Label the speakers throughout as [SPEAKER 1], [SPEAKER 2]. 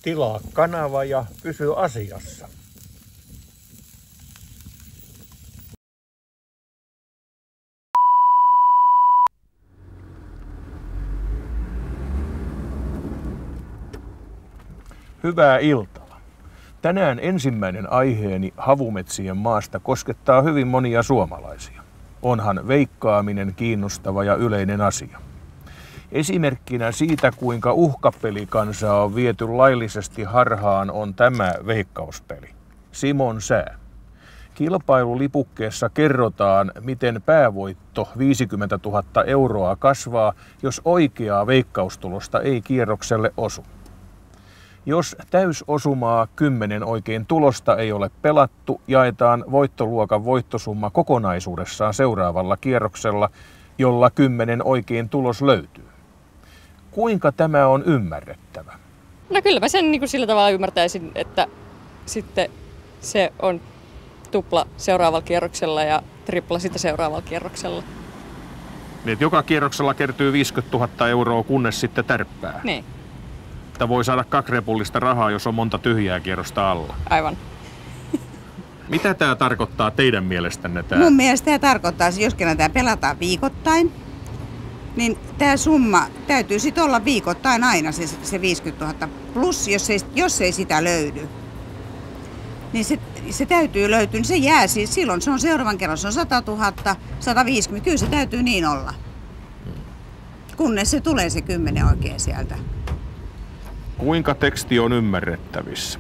[SPEAKER 1] Tilaa kanava ja pysy asiassa. Hyvää iltaa. Tänään ensimmäinen aiheeni havumetsien maasta koskettaa hyvin monia suomalaisia. Onhan veikkaaminen kiinnostava ja yleinen asia. Esimerkkinä siitä, kuinka uhkapelikansaa on viety laillisesti harhaan, on tämä veikkauspeli. Simon sää. Kilpailulipukkeessa kerrotaan, miten päävoitto 50 000 euroa kasvaa, jos oikeaa veikkaustulosta ei kierrokselle osu. Jos täysosumaa 10 oikein tulosta ei ole pelattu, jaetaan voittoluokan voittosumma kokonaisuudessaan seuraavalla kierroksella, jolla 10 oikein tulos löytyy. Kuinka tämä on ymmärrettävä?
[SPEAKER 2] No kyllä mä sen sillä tavalla ymmärtäisin, että sitten se on tupla seuraavalla kierroksella ja tripla sitä seuraavalla kierroksella.
[SPEAKER 1] Niin, että joka kierroksella kertyy 50 000 euroa, kunnes sitten tärppää.
[SPEAKER 2] Niin.
[SPEAKER 1] Että voi saada 2 repullista rahaa, jos on monta tyhjää kierrosta alla.
[SPEAKER 2] Aivan.
[SPEAKER 1] Mitä tämä tarkoittaa teidän mielestänne?
[SPEAKER 3] Mun mielestä tämä tarkoittaa, että jos kerran tämä pelataan viikoittain, niin tämä summa täytyy sitten olla viikoittain aina se 50 000 plus, jos ei sitä löydy. Niin se täytyy löytyä, niin se jää siis silloin, se on seuraavan kerran, se on 100 000, 150, kyllä se täytyy niin olla. Kunnes se tulee se 10 oikein sieltä.
[SPEAKER 1] Kuinka teksti on ymmärrettävissä?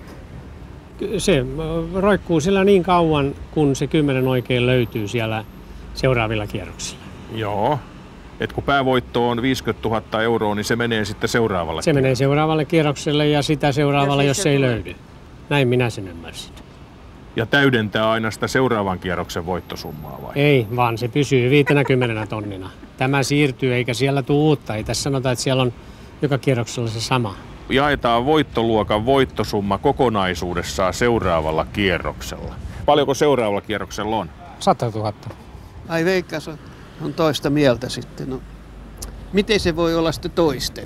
[SPEAKER 4] Se roikkuu siellä niin kauan, kun se 10 oikein löytyy siellä seuraavilla kierroksilla.
[SPEAKER 1] Joo. Et kun päävoitto on 50 000 euroa, niin se menee sitten seuraavalle.
[SPEAKER 4] Se menee seuraavalle kierrokselle ja sitä seuraavalle, jos se ei löydy. Näin minä sen ymmärsin.
[SPEAKER 1] Ja täydentää aina sitä seuraavan kierroksen voittosummaa vai?
[SPEAKER 4] Ei, vaan se pysyy 50 tonnina. Tämä siirtyy eikä siellä tule uutta. Ei tässä sanota, että siellä on joka kierroksella se sama.
[SPEAKER 1] Jaetaan voittoluokan voittosumma kokonaisuudessaan seuraavalla kierroksella. Paljonko seuraavalla kierroksella on?
[SPEAKER 4] 100 000.
[SPEAKER 5] Ai Veikkaus on toista mieltä sitten. No, miten se voi olla sitten toisten?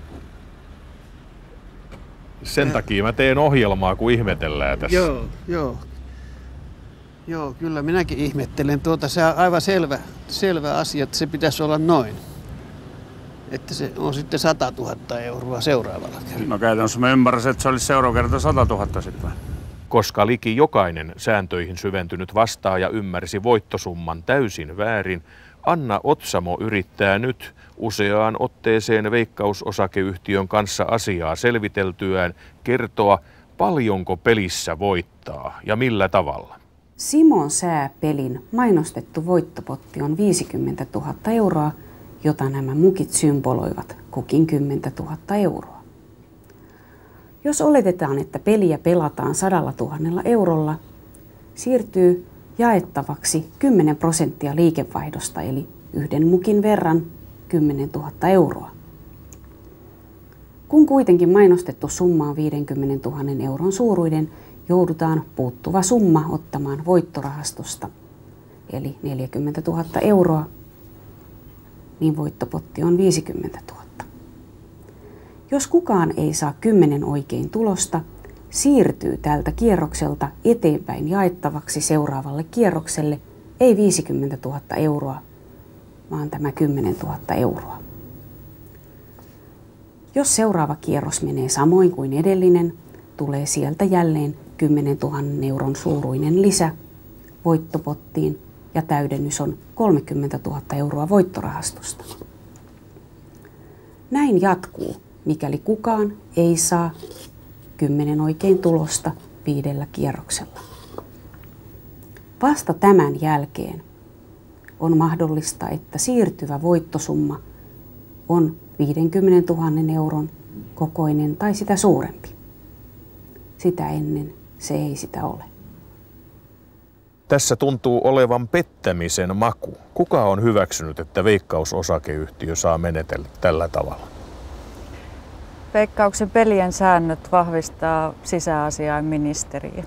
[SPEAKER 1] Sen takia mä teen ohjelmaa, kun ihmetellään tässä.
[SPEAKER 5] Joo, kyllä minäkin ihmettelen. Se on aivan selvä asia, että se pitäisi olla noin. Että se on sitten 100 000 euroa seuraavalla kerralla.
[SPEAKER 6] No käytännössä mä ymmärrän, että se olisi seuraava kerta 100 000 sitten.
[SPEAKER 1] Koska liki jokainen sääntöihin syventynyt vastaaja ymmärsi voittosumman täysin väärin, Anna Otsamo yrittää nyt useaan otteeseen Veikkaus-osakeyhtiön kanssa asiaa selviteltyään kertoa, paljonko pelissä voittaa ja millä tavalla.
[SPEAKER 7] Simon sää-pelin mainostettu voittopotti on 50 000 euroa, jota nämä mukit symboloivat kukin 10 000 euroa. Jos oletetaan, että peliä pelataan 100 000 eurolla, siirtyy jaettavaksi 10% liikevaihdosta, eli yhden mukin verran 10 000 euroa. Kun kuitenkin mainostettu summa on 50 000 euron suuruinen, joudutaan puuttuva summa ottamaan voittorahastosta, eli 40 000 euroa, niin voittopotti on 50 000. Jos kukaan ei saa 10 oikein tulosta, siirtyy tältä kierrokselta eteenpäin jaettavaksi seuraavalle kierrokselle ei 50 000 euroa, vaan tämä 10 000 euroa. Jos seuraava kierros menee samoin kuin edellinen, tulee sieltä jälleen 10 000 euron suuruinen lisä voittopottiin ja täydennys on 30 000 euroa voittorahastosta. Näin jatkuu, mikäli kukaan ei saa 10 oikein tulosta 5 kierroksella. Vasta tämän jälkeen on mahdollista, että siirtyvä voittosumma on 50 000 euron kokoinen tai sitä suurempi. Sitä ennen se ei sitä ole.
[SPEAKER 1] Tässä tuntuu olevan pettämisen maku. Kuka on hyväksynyt, että Veikkaus-osakeyhtiö saa menetellä tällä tavalla?
[SPEAKER 8] Veikkauksen pelien säännöt vahvistaa sisäasiainministeriö.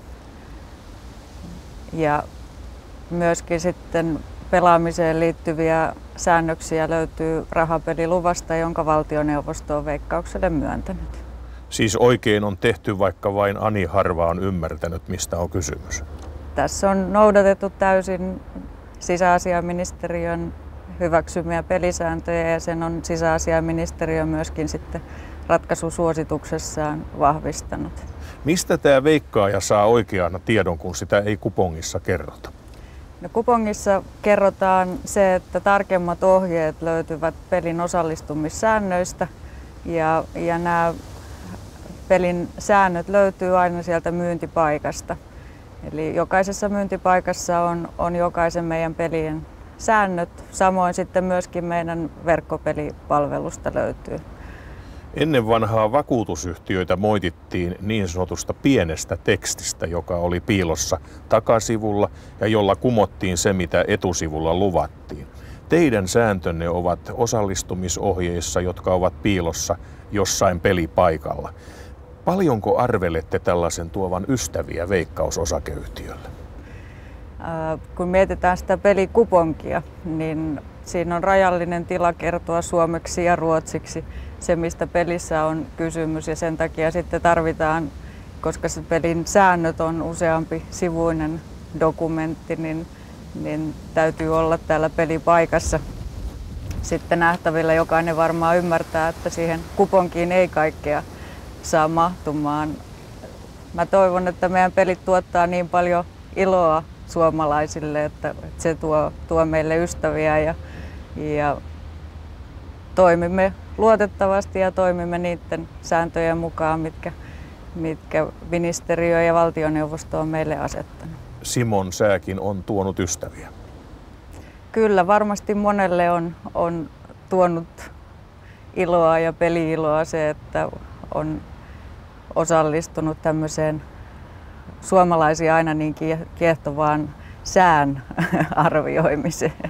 [SPEAKER 8] Ja myöskin sitten pelaamiseen liittyviä säännöksiä löytyy rahapeliluvasta, jonka valtioneuvosto on Veikkaukselle myöntänyt.
[SPEAKER 1] Siis oikein on tehty, vaikka vain Ani harva on ymmärtänyt, mistä on kysymys.
[SPEAKER 8] Tässä on noudatettu täysin sisäasiainministeriön hyväksymiä pelisääntöjä ja sen on sisäasiainministeriö myöskin sitten ratkaisusuosituksessaan vahvistanut.
[SPEAKER 1] Mistä tämä veikkaaja saa oikean tiedon, kun sitä ei kupongissa kerrota?
[SPEAKER 8] No, kupongissa kerrotaan se, että tarkemmat ohjeet löytyvät pelin osallistumissäännöistä ja nämä pelin säännöt löytyy aina sieltä myyntipaikasta. Eli jokaisessa myyntipaikassa on jokaisen meidän pelien säännöt, samoin sitten myöskin meidän verkkopelipalvelusta löytyy.
[SPEAKER 1] Ennen vanhaa vakuutusyhtiöitä moitittiin niin sanotusta pienestä tekstistä, joka oli piilossa takasivulla ja jolla kumottiin se, mitä etusivulla luvattiin. Teidän sääntönne ovat osallistumisohjeissa, jotka ovat piilossa jossain pelipaikalla. Paljonko arvelette tällaisen tuovan ystäviä Veikkaus-osakeyhtiölle?
[SPEAKER 8] Kun mietitään sitä pelikuponkia, niin siinä on rajallinen tila kertoa suomeksi ja ruotsiksi se, mistä pelissä on kysymys. Ja sen takia sitten tarvitaan, koska se pelin säännöt on useampi sivuinen dokumentti, niin täytyy olla täällä pelipaikassa sitten nähtävillä. Jokainen varmaan ymmärtää, että siihen kuponkiin ei kaikkea saa mahtumaan. Mä toivon, että meidän pelit tuottaa niin paljon iloa suomalaisille, että se tuo meille ystäviä ja toimimme luotettavasti ja toimimme niiden sääntöjen mukaan, mitkä ministeriö ja valtioneuvosto on meille asettanut.
[SPEAKER 1] Simon Sääkin on tuonut ystäviä.
[SPEAKER 8] Kyllä, varmasti monelle on tuonut iloa ja peli-iloa se, että on osallistunut tämmöiseen suomalaisia aina niin kiehtovaan sään arvioimiseen.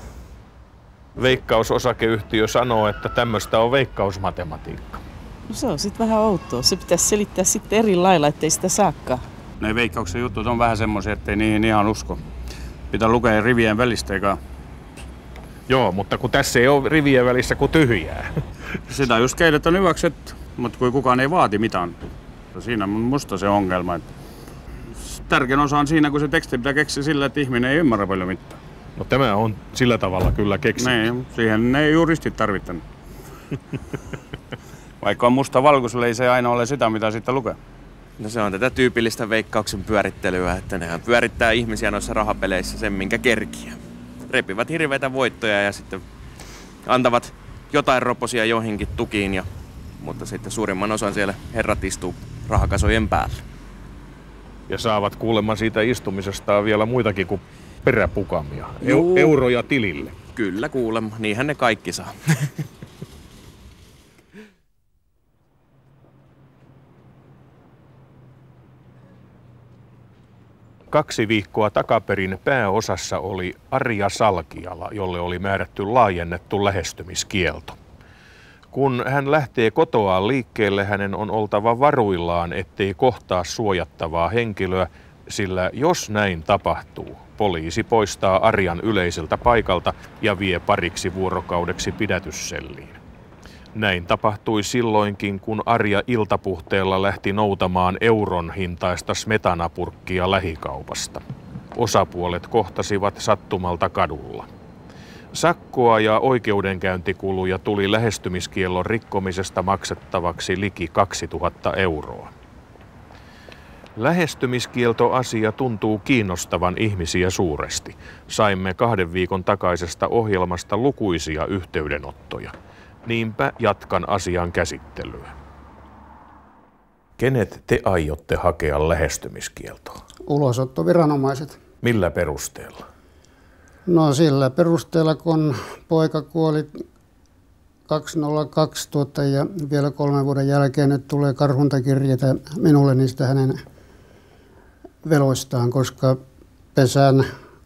[SPEAKER 1] Veikkaus-osakeyhtiö sanoo, että tämmöistä on veikkausmatematiikka.
[SPEAKER 9] No se on sitten vähän outoa. Se pitäisi selittää sitten eri lailla, ettei sitä saakaan.
[SPEAKER 6] Ne Veikkauksen jutut on vähän semmoisia, ettei niihin ihan usko. Pitää lukea rivien välistä eikä...
[SPEAKER 1] Joo, mutta kun tässä ei ole rivien välissä kuin tyhjää.
[SPEAKER 6] Sitä just keidet on hyväksytty, mutta kun kukaan ei vaati mitään. Siinä on musta se ongelma. Tärkein osa on siinä, kun se teksti pitää keksiä sillä, että ihminen ei ymmärrä paljon mitään.
[SPEAKER 1] No tämä on sillä tavalla kyllä keksitty.
[SPEAKER 6] Niin, siihen ei juristit tarvittanut. Vaikka on musta valkoisella, ei se aina ole sitä, mitä sitten lukee.
[SPEAKER 10] No se on tätä tyypillistä Veikkauksen pyörittelyä, että nehän pyörittää ihmisiä noissa rahapeleissä sen, minkä kerkiä. Repivät hirveitä voittoja ja sitten antavat jotain roposia joihinkin tukiin, mutta sitten suurimman osan siellä herrat istuu rahakasojen päällä.
[SPEAKER 1] Ja saavat kuulemma siitä istumisestaan vielä muitakin kuin peräpukamia, euroja tilille.
[SPEAKER 10] Kyllä kuulemma, niinhän ne kaikki saa.
[SPEAKER 1] 2 viikkoa takaperin pääosassa oli Arja Salkiala, jolle oli määrätty laajennettu lähestymiskielto. Kun hän lähtee kotoaan liikkeelle, hänen on oltava varuillaan, ettei kohtaa suojattavaa henkilöä, sillä jos näin tapahtuu, poliisi poistaa Arjan yleiseltä paikalta ja vie pariksi vuorokaudeksi pidätysselliin. Näin tapahtui silloinkin, kun Arja iltapuhteella lähti noutamaan euron hintaista smetanapurkkia lähikaupasta. Osapuolet kohtasivat sattumalta kadulla. Sakkoa ja oikeudenkäyntikuluja tuli lähestymiskiellon rikkomisesta maksettavaksi liki 2000 euroa. Lähestymiskieltoasia tuntuu kiinnostavan ihmisiä suuresti. Saimme 2 viikon takaisesta ohjelmasta lukuisia yhteydenottoja. Niinpä jatkan asian käsittelyä. Kenet te aiotte hakea lähestymiskieltoa?
[SPEAKER 11] Ulosottoviranomaiset.
[SPEAKER 1] Millä perusteella?
[SPEAKER 11] No sillä perusteella, kun poika kuoli 2002 ja vielä 3 vuoden jälkeen nyt tulee karhuntakirjeitä minulle niistä hänen veloistaan, koska pesän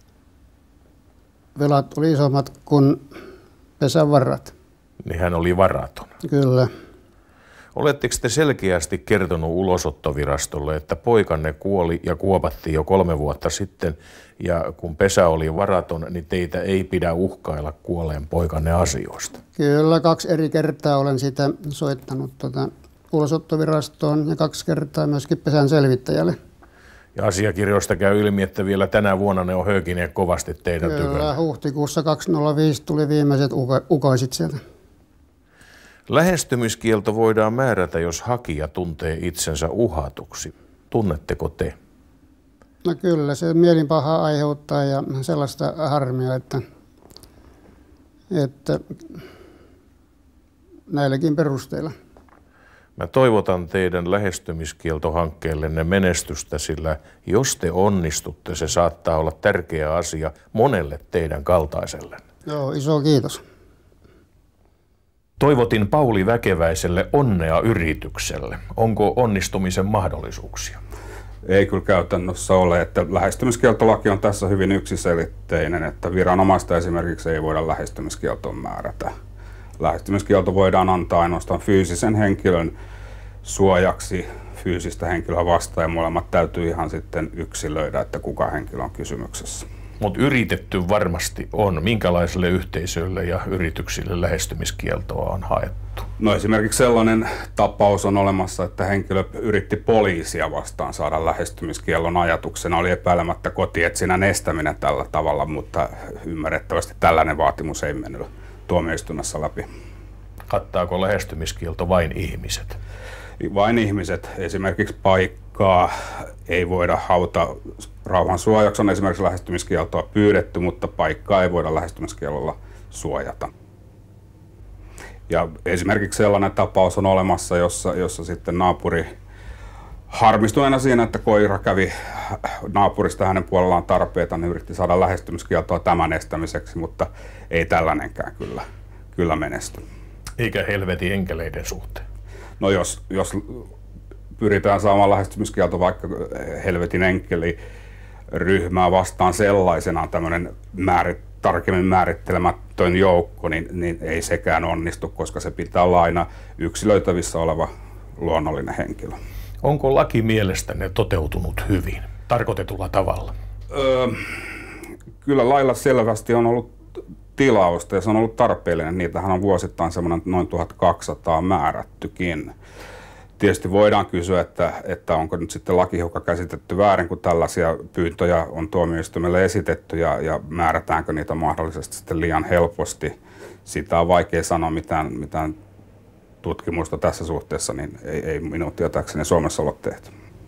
[SPEAKER 11] velat oli isommat kuin pesän varat.
[SPEAKER 1] Niin hän oli varaton.
[SPEAKER 11] Kyllä.
[SPEAKER 1] Oletteko te selkeästi kertonut ulosottovirastolle, että poikanne kuoli ja kuopattiin jo 3 vuotta sitten, ja kun pesä oli varaton, niin teitä ei pidä uhkailla kuolleen poikanne asioista?
[SPEAKER 11] Kyllä, 2 eri kertaa olen sitä soittanut ulosottovirastoon ja 2 kertaa myöskin pesän selvittäjälle.
[SPEAKER 1] Ja asiakirjoista käy ilmi, että vielä tänä vuonna ne on höykineet kovasti teidän tykönä.
[SPEAKER 11] Kyllä, huhtikuussa 2005 tuli viimeiset ukaisit sieltä.
[SPEAKER 1] Lähestymiskielto voidaan määrätä, jos hakija tuntee itsensä uhatuksi. Tunnetteko te?
[SPEAKER 11] No kyllä, se mielinpahaa aiheuttaa ja sellaista harmia, että näilläkin perusteilla.
[SPEAKER 1] Mä toivotan teidän lähestymiskieltohankkeellenne menestystä, sillä jos te onnistutte, se saattaa olla tärkeä asia monelle teidän kaltaiselle.
[SPEAKER 11] Joo, iso kiitos.
[SPEAKER 1] Toivotin Pauli Väkeväiselle onnea yritykselle. Onko onnistumisen mahdollisuuksia?
[SPEAKER 12] Ei kyllä käytännössä ole, että lähestymiskieltolaki on tässä hyvin yksiselitteinen, että viranomaista esimerkiksi ei voida lähestymiskieltoon määrätä. Lähestymiskielto voidaan antaa ainoastaan fyysisen henkilön suojaksi fyysistä henkilöä vastaan ja molemmat täytyy ihan sitten yksilöidä, että kuka henkilö on kysymyksessä.
[SPEAKER 1] Mutta yritetty varmasti on. Minkälaisille yhteisöille ja yrityksille lähestymiskieltoa on haettu?
[SPEAKER 12] No esimerkiksi sellainen tapaus on olemassa, että henkilö yritti poliisia vastaan saada lähestymiskiellon ajatuksena. Oli epäilemättä kotietsinnän estäminen tällä tavalla, mutta ymmärrettävästi tällainen vaatimus ei mennyt tuomioistuimessa läpi.
[SPEAKER 1] Kattaako lähestymiskielto vain ihmiset?
[SPEAKER 12] Vain ihmiset. Esimerkiksi paikkaa ei voida hauta rauhan suojaksi. On esimerkiksi lähestymiskieltoa pyydetty, mutta paikkaa ei voida lähestymiskiellolla suojata. Ja esimerkiksi sellainen tapaus on olemassa, jossa sitten naapuri harmistuneena siinä, että koira kävi naapurista hänen puolellaan tarpeita, niin yritti saada lähestymiskieltoa tämän estämiseksi, mutta ei tällainenkään kyllä menesty.
[SPEAKER 1] Eikä helvetin enkeleiden suhteen?
[SPEAKER 12] No jos pyritään saamaan lähestymiskielto vaikka helvetin enkeliryhmää vastaan sellaisenaan tämmöinen tarkemmin määrittelemätön joukko, niin ei sekään onnistu, koska se pitää olla aina yksilöitävissä oleva luonnollinen henkilö.
[SPEAKER 1] Onko laki mielestänne toteutunut hyvin, tarkoitetulla tavalla?
[SPEAKER 12] Kyllä lailla selvästi on ollut tilausta ja se on ollut tarpeellinen. Niitähän on vuosittain semmoinen noin 1200 määrättykin. Tietysti voidaan kysyä, että onko nyt sitten laki hiukan käsitetty väärin, kun tällaisia pyyntöjä on tuomioistuimelle esitetty ja määrätäänkö niitä mahdollisesti sitten liian helposti. Sitä on vaikea sanoa mitään tutkimusta tässä suhteessa, niin ei minun tietääkseni Suomessa ole tehty.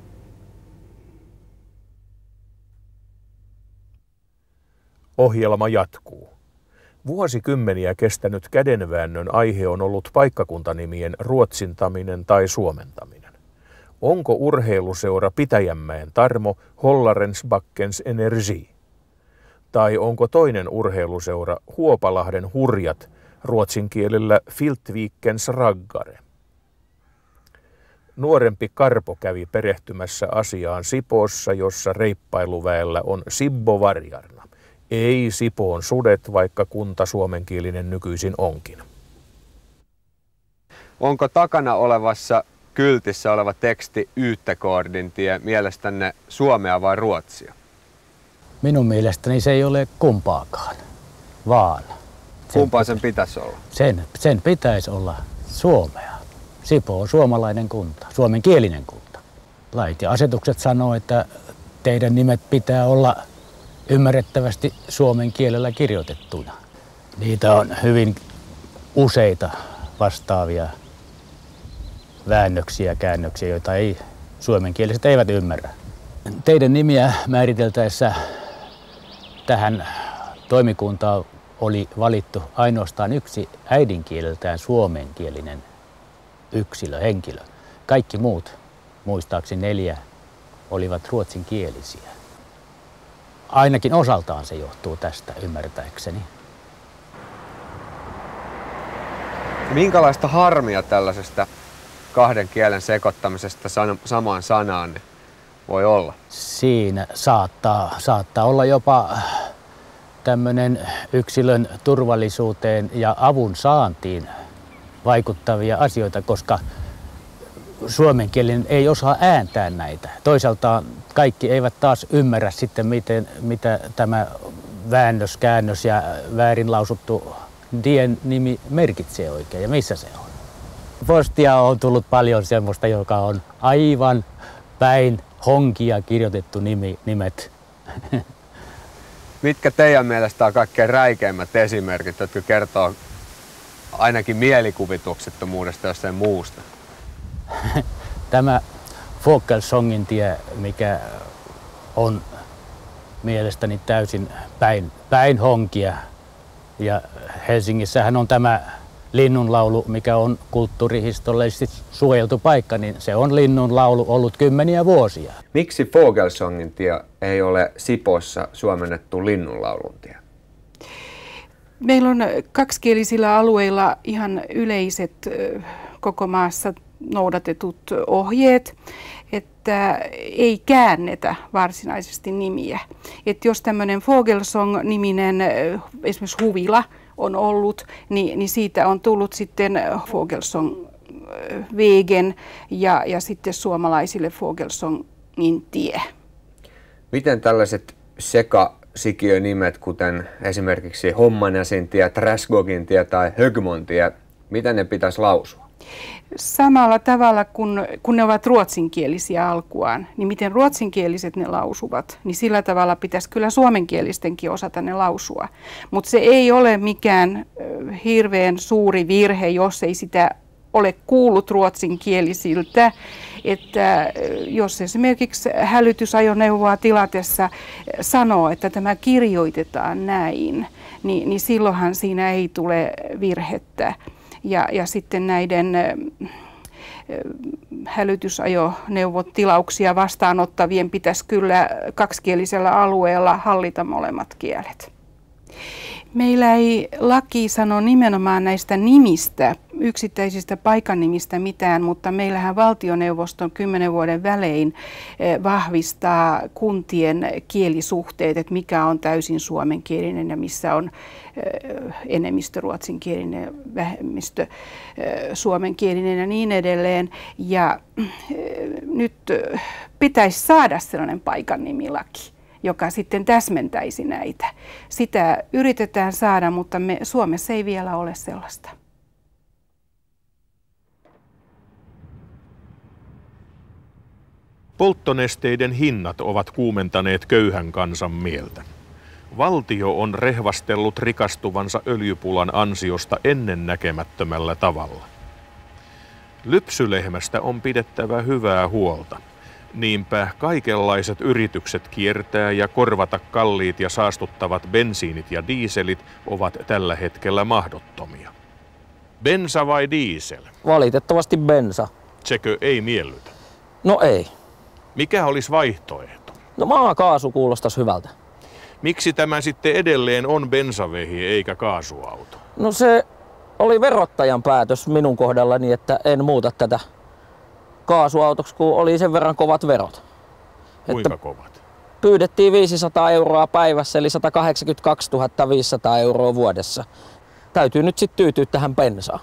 [SPEAKER 1] Ohjelma jatkuu. Vuosikymmeniä kestänyt kädenväännön aihe on ollut paikkakuntanimien ruotsintaminen tai suomentaminen. Onko urheiluseura Pitäjänmäen Tarmo Hollarensbackens Energi? Tai onko toinen urheiluseura Huopalahden Hurjat ruotsin kielellä Filtvikens Raggare? Nuorempi Karpo kävi perehtymässä asiaan Sipoossa, jossa reippailuväellä on Sibbo Varjarna. Ei Sipoon sudet, vaikka kunta suomenkielinen nykyisin onkin.
[SPEAKER 13] Onko takana olevassa kyltissä oleva teksti Yhtäkoordintie mielestänne suomea vai ruotsia?
[SPEAKER 14] Minun mielestäni se ei ole kumpaakaan, vaan...
[SPEAKER 13] Kumpaa sen pitäisi olla?
[SPEAKER 14] Sen pitäisi olla suomea. Sipoo on suomalainen kunta, suomenkielinen kunta. Lait ja asetukset sanoo, että teidän nimet pitää olla ymmärrettävästi suomen kielellä kirjoitettuna. Niitä on hyvin useita vastaavia väännöksiä ja käännöksiä, joita ei suomenkieliset eivät ymmärrä. Teidän nimiä määriteltäessä tähän toimikuntaan oli valittu ainoastaan yksi äidinkieleltään suomenkielinen henkilö. Kaikki muut, muistaakseni 4, olivat ruotsinkielisiä. Ainakin osaltaan se johtuu tästä, ymmärtääkseni.
[SPEAKER 13] Minkälaista harmia tällaisesta kahden kielen sekoittamisesta samaan sanaan voi olla?
[SPEAKER 14] Siinä saattaa olla jopa tämmöinen yksilön turvallisuuteen ja avun saantiin vaikuttavia asioita, koska suomenkielinen ei osaa ääntää näitä. Toisaalta kaikki eivät taas ymmärrä sitten, mitä tämä väännös, käännös ja väärin lausuttu dien nimi merkitsee oikein ja missä se on. postia on tullut paljon semmoista, joka on aivan päin honkia kirjoitettu nimet.
[SPEAKER 13] Mitkä teidän mielestä on kaikkein räikeimmät esimerkit, jotka kertoo ainakin mielikuvituksettomuudesta jossain muusta?
[SPEAKER 14] Tämä Fågelsången tie, mikä on mielestäni täysin päin honkia. Ja Helsingissähän on tämä linnunlaulu, mikä on kulttuurihistoriallisesti suojeltu paikka, niin se on linnunlaulu ollut kymmeniä vuosia.
[SPEAKER 13] Miksi Fågelsången tie ei ole Sipoossa suomennettu linnunlaulun tie?
[SPEAKER 15] Meillä on kaksikielisillä alueilla ihan yleiset koko maassa noudatetut ohjeet, että ei käännetä varsinaisesti nimiä. Että jos tämmöinen Fågelsång-niminen esimerkiksi huvila on ollut, niin siitä on tullut sitten Fågelsång-vägen ja sitten suomalaisille Fågelsångin tie. Miten
[SPEAKER 13] tällaiset sekasikiönimet, kuten esimerkiksi Hommanäsin tie, Träskogin tie tai Högmon tie, miten ne pitäisi lausua?
[SPEAKER 15] Samalla tavalla kun ne ovat ruotsinkielisiä alkuaan, niin miten ruotsinkieliset ne lausuvat, niin sillä tavalla pitäisi kyllä suomenkielistenkin osata ne lausua. Mutta se ei ole mikään hirveän suuri virhe, jos ei sitä ole kuullut ruotsinkielisiltä, että jos esimerkiksi hälytysajoneuvoa tilatessa sanoo, että tämä kirjoitetaan näin, niin silloinhan siinä ei tule virhettä. Ja sitten näiden hälytysajoneuvotilauksia vastaanottavien pitäisi kyllä kaksikielisellä alueella hallita molemmat kielet. Meillä ei laki sano nimenomaan näistä nimistä, yksittäisistä paikanimistä mitään, mutta meillähän valtioneuvoston 10 vuoden välein vahvistaa kuntien kielisuhteet, että mikä on täysin suomenkielinen ja missä on enemmistö ruotsinkielinen ja vähemmistö suomenkielinen ja niin edelleen. Ja nyt pitäisi saada sellainen paikannimilaki, joka sitten täsmentäisi näitä. Sitä yritetään saada, mutta Suomessa ei vielä ole sellaista.
[SPEAKER 1] Polttonesteiden hinnat ovat kuumentaneet köyhän kansan mieltä. Valtio on rehvastellut rikastuvansa öljypulan ansiosta ennennäkemättömällä tavalla. Lypsylehmästä on pidettävä hyvää huolta. Niinpä kaikenlaiset yritykset kiertää ja korvata kalliit ja saastuttavat bensiinit ja dieselit ovat tällä hetkellä mahdottomia. Bensa vai diesel?
[SPEAKER 16] Valitettavasti bensa.
[SPEAKER 1] Sekö ei miellytä?
[SPEAKER 16] No ei.
[SPEAKER 1] Mikä olisi vaihtoehto?
[SPEAKER 16] No maakaasu kuulostaisi hyvältä.
[SPEAKER 1] Miksi tämä sitten edelleen on bensavehi eikä kaasuauto?
[SPEAKER 16] No se oli verottajan päätös minun kohdallani, että en muuta tätä kaasuautoksi, kun oli sen verran kovat verot.
[SPEAKER 1] Kuinka kovat?
[SPEAKER 16] Pyydettiin 500 € päivässä, eli 182 500 € vuodessa. Täytyy nyt sitten tyytyä tähän bensaan.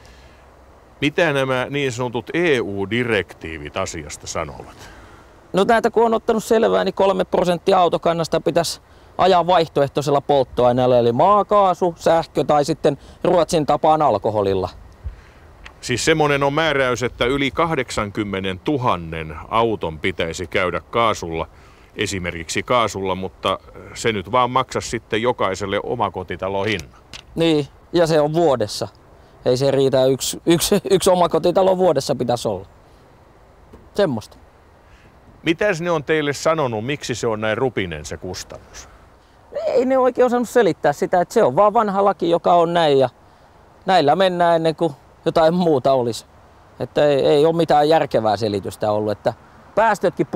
[SPEAKER 1] Mitä nämä niin sanotut EU-direktiivit asiasta sanovat?
[SPEAKER 16] No näitä kun on ottanut selvää, niin 3% autokannasta pitäisi ajaa vaihtoehtoisella polttoaineella, eli maakaasu, sähkö tai sitten Ruotsin tapaan alkoholilla.
[SPEAKER 1] Siis semmoinen on määräys, että yli 80 000 auton pitäisi käydä kaasulla, esimerkiksi kaasulla, mutta se nyt vaan maksaisi sitten jokaiselle omakotitalohinnan.
[SPEAKER 16] Niin, ja se on vuodessa. Ei se riitä, yksi omakotitalo vuodessa pitäisi olla. Semmosta.
[SPEAKER 1] Mitäs ne on teille sanonut, miksi se on näin rupinen se kustannus?
[SPEAKER 16] Ei ne oikein osannut selittää sitä, että se on vaan vanha laki, joka on näin ja näillä mennään ennen kuin jotain muuta olisi. Että ei ole mitään järkevää selitystä ollut, että päästötkin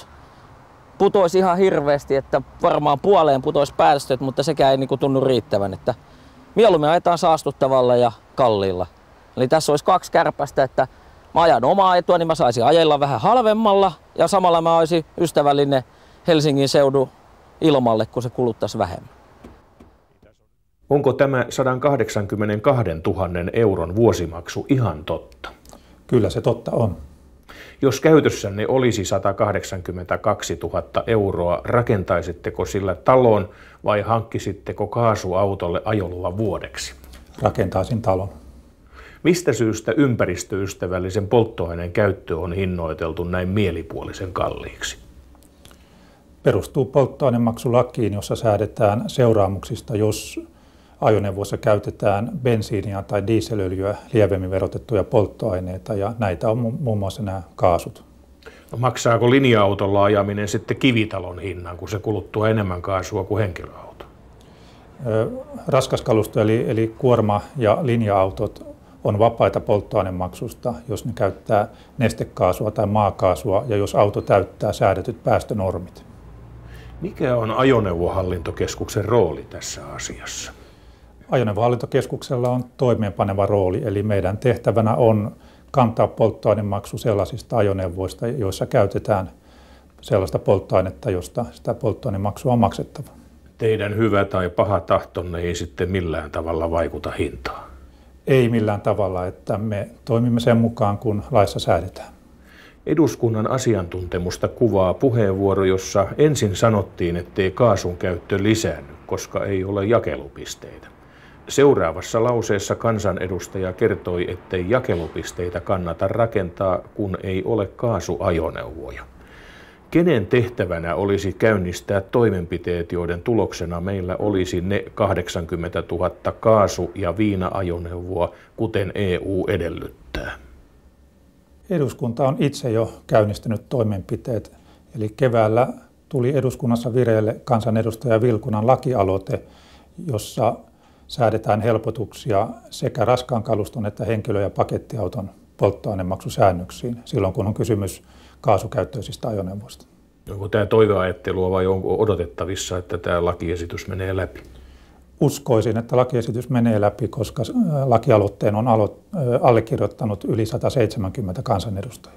[SPEAKER 16] putois ihan hirveästi, että varmaan puoleen putois päästöt, mutta sekään ei niinku tunnu riittävän, että mieluummin ajetaan saastuttavalla ja kalliilla. Eli tässä olisi kaksi kärpästä, että mä ajan omaa etua, niin mä saisin ajella vähän halvemmalla ja samalla mä olisin ystävällinen Helsingin seudun ilmalle, kun se kuluttaisi vähemmän.
[SPEAKER 1] Onko tämä 182 000 euron vuosimaksu ihan totta?
[SPEAKER 17] Kyllä se totta on.
[SPEAKER 1] Jos käytössänne olisi 182 000 euroa, rakentaisitteko sillä talon vai hankkisitteko kaasuautolle ajoluvan vuodeksi?
[SPEAKER 17] Rakentaisin talon.
[SPEAKER 1] Mistä syystä ympäristöystävällisen polttoaineen käyttö on hinnoiteltu näin mielipuolisen kalliiksi?
[SPEAKER 17] Perustuu polttoainemaksulakiin, jossa säädetään seuraamuksista, jos ajoneuvoissa käytetään bensiiniä tai dieselöljyä lievemmin verotettuja polttoaineita, ja näitä on muun muassa nämä kaasut.
[SPEAKER 1] No, maksaako linja-autolla ajaminen sitten kivitalon hinnan, kun se kuluttaa enemmän kaasua kuin henkilöauto?
[SPEAKER 17] Raskaskalusto eli kuorma- ja linja-autot on vapaita polttoainemaksusta, jos ne käyttää nestekaasua tai maakaasua ja jos auto täyttää säädetyt päästönormit.
[SPEAKER 1] Mikä on ajoneuvohallintokeskuksen rooli tässä asiassa?
[SPEAKER 17] Ajoneuvohallintokeskuksella on toimeenpaneva rooli, eli meidän tehtävänä on kantaa polttoainemaksu sellaisista ajoneuvoista, joissa käytetään sellaista polttoainetta, josta sitä polttoainemaksua on maksettava.
[SPEAKER 1] Teidän hyvä tai paha tahtonne ei sitten millään tavalla vaikuta hintaan?
[SPEAKER 17] Ei millään tavalla, että me toimimme sen mukaan, kun laissa säädetään.
[SPEAKER 1] Eduskunnan asiantuntemusta kuvaa puheenvuoro, jossa ensin sanottiin, ettei kaasun käyttö lisäänny, koska ei ole jakelupisteitä. Seuraavassa lauseessa kansanedustaja kertoi, ettei jakelupisteitä kannata rakentaa, kun ei ole kaasuajoneuvoja. Kenen tehtävänä olisi käynnistää toimenpiteet, joiden tuloksena meillä olisi ne 80 000 kaasu- ja viina-ajoneuvoa, kuten EU edellyttää?
[SPEAKER 17] Eduskunta on itse jo käynnistänyt toimenpiteet. Eli keväällä tuli eduskunnassa vireille kansanedustaja Vilkunan lakialoite, jossa säädetään helpotuksia sekä raskaan kaluston että henkilö- ja pakettiauton polttoainemaksusäännöksiin silloin, kun on kysymys kaasukäyttöisistä ajoneuvoista.
[SPEAKER 1] Onko tämä toiveajattelua vai onko odotettavissa, että tämä lakiesitys menee läpi?
[SPEAKER 17] Uskoisin, että lakiesitys menee läpi, koska lakialoitteen on allekirjoittanut yli 170 kansanedustajaa.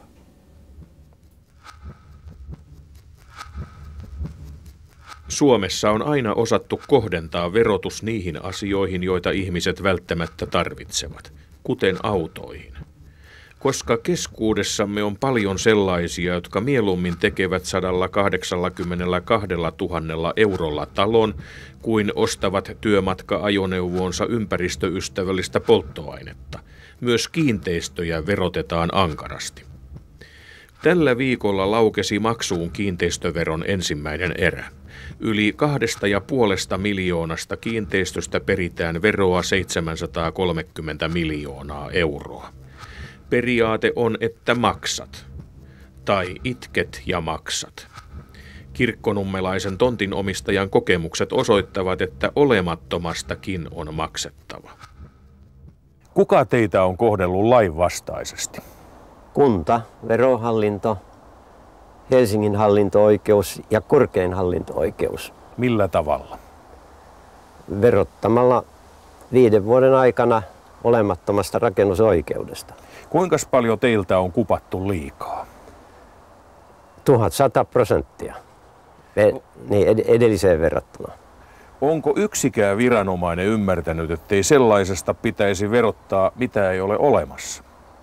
[SPEAKER 1] Suomessa on aina osattu kohdentaa verotus niihin asioihin, joita ihmiset välttämättä tarvitsevat, kuten autoihin. Koska keskuudessamme on paljon sellaisia, jotka mieluummin tekevät 182 000 eurolla talon, kuin ostavat työmatka-ajoneuvoonsa ympäristöystävällistä polttoainetta. Myös kiinteistöjä verotetaan ankarasti. Tällä viikolla laukesi maksuun kiinteistöveron ensimmäinen erä. Yli 2,5 miljoonasta kiinteistöstä peritään veroa 730 miljoonaa euroa. Periaate on, että maksat. Tai itket ja maksat. Kirkkonummelaisen tontinomistajan kokemukset osoittavat, että olemattomastakin on maksettava. Kuka teitä on kohdellut lainvastaisesti?
[SPEAKER 18] Kunta, verohallinto, Helsingin hallinto-oikeus ja korkein hallinto-oikeus.
[SPEAKER 1] Millä tavalla?
[SPEAKER 18] Verottamalla 5 vuoden aikana olemattomasta rakennusoikeudesta.
[SPEAKER 1] Kuinka paljon teiltä on kupattu liikaa?
[SPEAKER 18] 1100%. Niin edelliseen verrattuna.
[SPEAKER 1] Onko yksikään viranomainen ymmärtänyt, ettei sellaisesta pitäisi verottaa, mitä ei ole olemassa?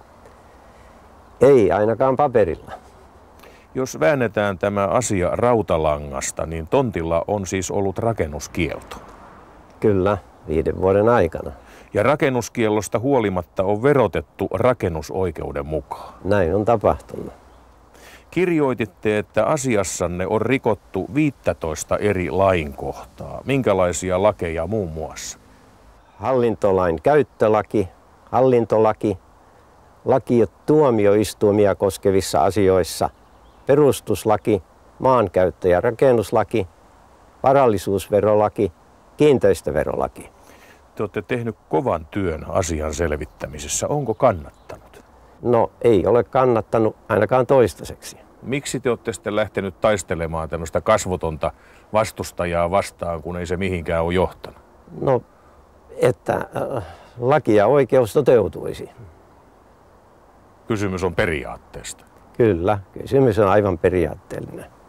[SPEAKER 18] Ei ainakaan paperilla.
[SPEAKER 1] Jos väännetään tämä asia rautalangasta, niin tontilla on siis ollut rakennuskielto.
[SPEAKER 18] Kyllä, 5 vuoden aikana.
[SPEAKER 1] Ja rakennuskiellosta huolimatta on verotettu rakennusoikeuden mukaan.
[SPEAKER 18] Näin on tapahtunut.
[SPEAKER 1] Kirjoititte, että asiassanne on rikottu 15 eri lainkohtaa. Minkälaisia lakeja muun muassa?
[SPEAKER 18] Hallintolain käyttölaki, hallintolaki, laki tuomioistuimia koskevissa asioissa, perustuslaki, maankäyttö- ja rakennuslaki, varallisuusverolaki, kiinteistöverolaki.
[SPEAKER 1] Te olette tehnyt kovan työn asian selvittämisessä. Onko kannattanut?
[SPEAKER 18] No ei ole kannattanut ainakaan toistaiseksi.
[SPEAKER 1] Miksi te olette sitten lähtenyt taistelemaan tämmöistä kasvotonta vastustajaa vastaan, kun ei se mihinkään ole johtanut?
[SPEAKER 18] No, että laki ja oikeus toteutuisi.
[SPEAKER 1] Kysymys on periaatteesta.
[SPEAKER 18] Kyllä, kysymys on aivan periaatteellinen.